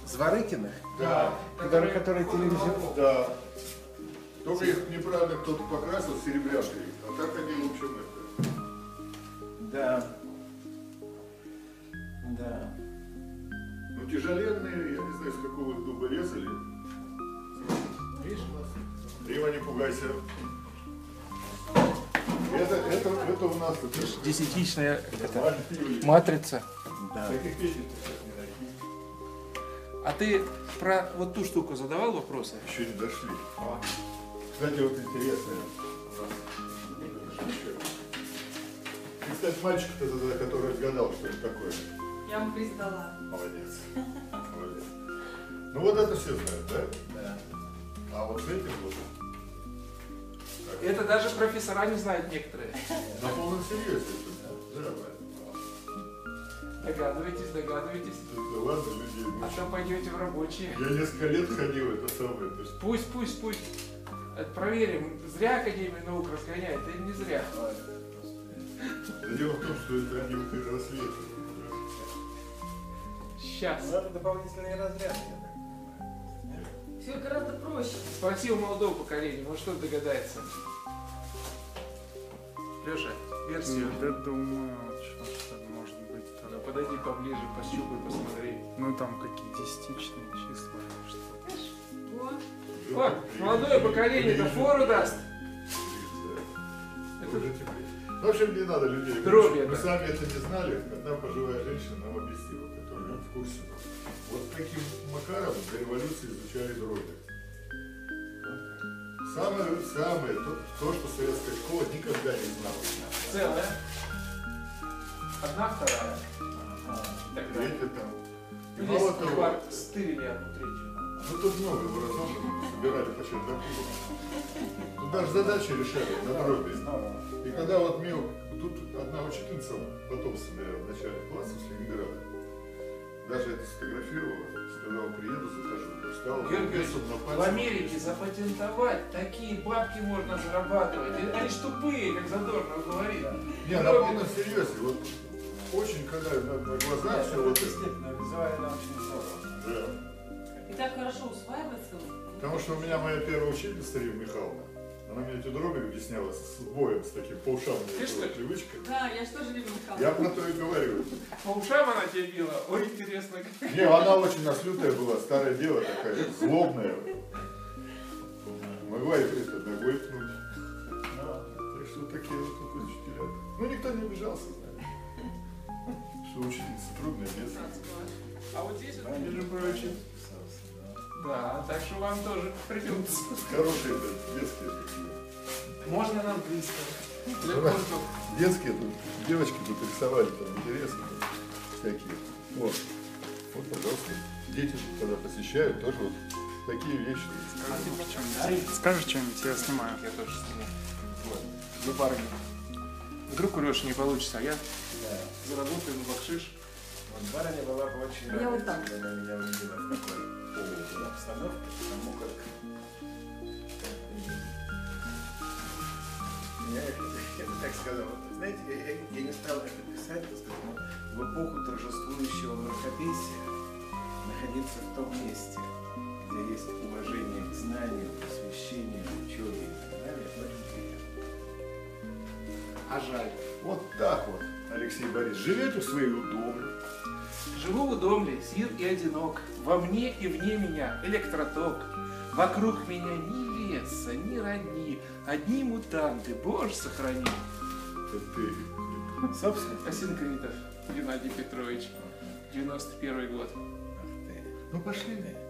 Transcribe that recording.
Зворыкиных? Да. Которые телевизор. Да. Только их неправильно кто-то покрасил серебряшкой, а так они, в общем, это... Да. Да. Ну, тяжеленные, я не знаю, с какого дуба резали. Видишь? Рима, не пугайся. Это у нас... Десятичная матрица. Да. Таких песен. А ты про вот ту штуку задавал вопросы? Еще не дошли. Кстати, вот интересно. И, кстати, мальчик-то, который отгадал, что это такое. Я вам приз дала. Молодец. Молодец. Ну вот это все знают, да? Да. А вот с этим вот. Это даже профессора не знают некоторые. На полном серьезе это. Да. Догадываетесь, догадываетесь. Да ладно, людей. А там пойдете в рабочие. Я несколько лет ходил, это самое. То есть... Пусть. Это проверим. Зря Академия наук разгоняет, или не зря? Да дело в том, что это они вот переросли. Сейчас. Надо дополнительные разряды. Все гораздо проще. Спроси у молодого поколения, может что-то догадается. Леша, версию. Я думаю, что может быть Ну, там. подойди поближе, пощупай, посмотри. Ну там какие десятичные числа или что-то. О, О, молодое поколение-то фору даст. Это уже теперь. Ну, в общем, не надо людей. Дроби Мы это. сами это не знали. Одна пожилая женщина нам объяснила, которая в курсе. Вот таким макаром до революции изучали дроби. Самое, то, что советская школа никогда не знала. Целая. Одна, вторая. Тогда. Третья там. И Ну, мало здесь того, стырили одну третью. ну тут много образов собирали по чердаку. Тут даже задачи решали на дроби. И когда вот тут одна учительница потомственная в начале класса с Ленинграда, даже это сфотографировала, сказала, приеду, закажу. Встала, Георгий, весом на в пальце. Америке запатентовать такие бабки можно зарабатывать. Они ж тупые, как Задорнов говорит. Не, на полном серьезе. Вот очень, когда на глазах все вот это. Действительно, визуально очень здорово. Да. И так хорошо усваивается. Потому что у меня моя первая учительница, Рима Михайловна, она мне эти дроби объясняла с боем, с таким по ушам у Ты нее что? была привычка. Да, я же тоже люблю Михаила. Я про то и говорю. По ушам она тебе била? Ой, интересно. Не, она очень нас лютая была, старая дева такая, злобная. Могла и это ногой пнуть. Так что такие вот тут учителя. Ну, никто не обижался, знаешь. Что учительница трудная, без. А вот здесь вот, Между прочим, да, так что вам тоже придется. хорошие детские такие. Можно на английском. Для Ну, курсов. Детские тут, девочки тут рисовали, там интересно, всякие. Вот, пожалуйста. Дети тут, когда посещают, тоже вот такие вещи. Скажи что-нибудь, я снимаю. Я тоже снимаю. Вот. За парами. Вдруг у Леши не получится, а я заработаю на бакшиш. Вот барыня была бы очень Я рада, вот так. если она меня увидела в такой обстановке, потому как я бы так сказал, вот, знаете, я не стал это писать, так сказать, но в эпоху торжествующего мракобесия находиться в том месте, где есть уважение к знанию, посвящение, учебе и так далее, это очень приятно. А жаль. Вот так вот, Алексей Борисович, живете в своей удобе. Живу в удомле, сир и одинок. Во мне и вне меня электроток. Вокруг меня ни леса, ни родни. Одни мутанты, Боже, сохрани. Это ты. Собственно, Осинкритов Геннадий Петрович. 91 год. Ах ты. Ну пошли.